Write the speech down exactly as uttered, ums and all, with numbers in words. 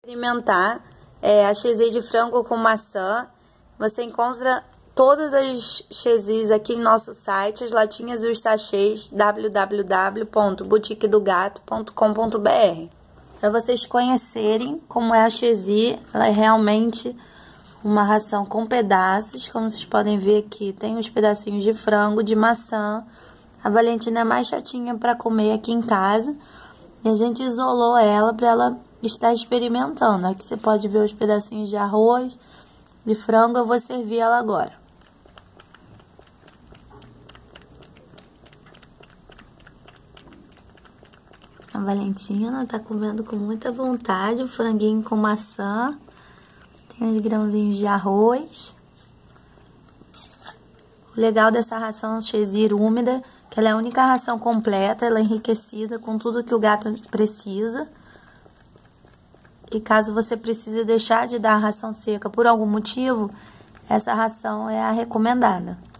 Experimentar é, a cheesy de frango com maçã. Você encontra todas as cheesies aqui no nosso site, as latinhas e os sachês, w w w ponto boutique do gato ponto com ponto b r. Para vocês conhecerem como é a cheesy, ela é realmente uma ração com pedaços. Como vocês podem ver aqui, tem os pedacinhos de frango, de maçã. A Valentina é mais chatinha para comer aqui em casa. E a gente isolou ela para ela estar experimentando. Aqui você pode ver os pedacinhos de arroz, de frango. Eu vou servir ela agora. A Valentina tá comendo com muita vontade o franguinho com maçã. Tem uns grãozinhos de arroz. O legal dessa ração cheesy úmida, que ela é a única ração completa, ela é enriquecida com tudo que o gato precisa. E caso você precise deixar de dar a ração seca por algum motivo, essa ração é a recomendada.